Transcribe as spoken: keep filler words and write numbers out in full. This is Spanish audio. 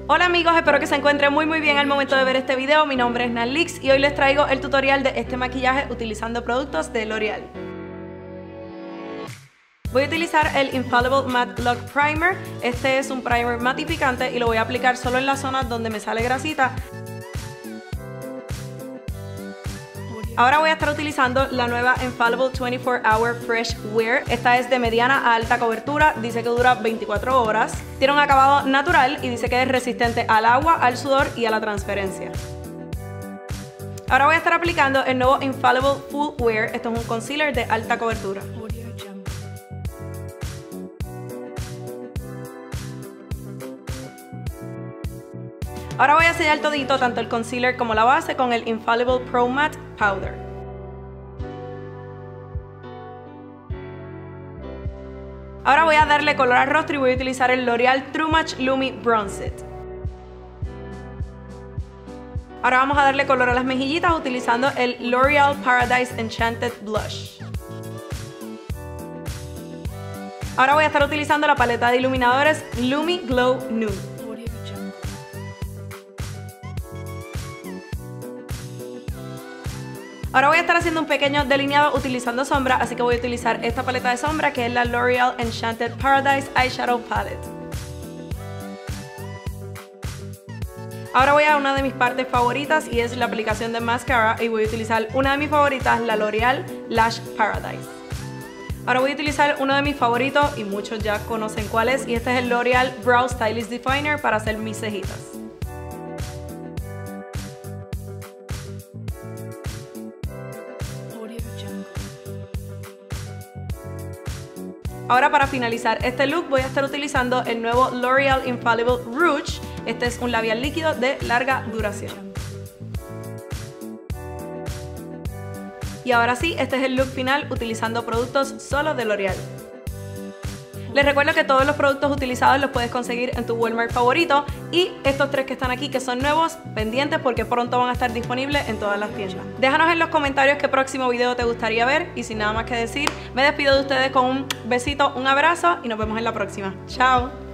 Hola amigos, espero que se encuentren muy muy bien al momento de ver este video. Mi nombre es Nalix y hoy les traigo el tutorial de este maquillaje utilizando productos de L'Oreal. Voy a utilizar el Infallible Matte Lock Primer. Este es un primer matificante y lo voy a aplicar solo en la zona donde me sale grasita. Ahora voy a estar utilizando la nueva Infallible veinticuatro hour Fresh Wear. Esta es de mediana a alta cobertura, dice que dura veinticuatro horas. Tiene un acabado natural y dice que es resistente al agua, al sudor y a la transferencia. Ahora voy a estar aplicando el nuevo Infallible Full Wear. Esto es un concealer de alta cobertura. Ahora voy a sellar todito, tanto el concealer como la base, con el Infallible Pro Matte Powder. Ahora voy a darle color al rostro y voy a utilizar el L'Oreal True Match Lumi Bronze It. Ahora vamos a darle color a las mejillitas utilizando el L'Oreal Paradise Enchanted Blush. Ahora voy a estar utilizando la paleta de iluminadores Lumi Glow Nude. Ahora voy a estar haciendo un pequeño delineado utilizando sombra, así que voy a utilizar esta paleta de sombra que es la L'Oreal Enchanted Paradise Eyeshadow Palette. Ahora voy a una de mis partes favoritas y es la aplicación de mascara y voy a utilizar una de mis favoritas, la L'Oreal Lash Paradise. Ahora voy a utilizar uno de mis favoritos y muchos ya conocen cuál es, y este es el L'Oreal Brow Stylist Definer para hacer mis cejitas. Ahora, para finalizar este look voy a estar utilizando el nuevo L'Oreal Infallible Rouge. Este es un labial líquido de larga duración. Y ahora sí, este es el look final utilizando productos solo de L'Oreal. Les recuerdo que todos los productos utilizados los puedes conseguir en tu Walmart favorito, y estos tres que están aquí, que son nuevos, pendientes porque pronto van a estar disponibles en todas las tiendas. Déjanos en los comentarios qué próximo video te gustaría ver, y sin nada más que decir, me despido de ustedes con un besito, un abrazo y nos vemos en la próxima. ¡Chao!